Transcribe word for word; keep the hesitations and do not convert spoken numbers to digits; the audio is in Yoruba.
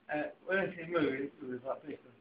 Uh, when I say move, it, it was like this.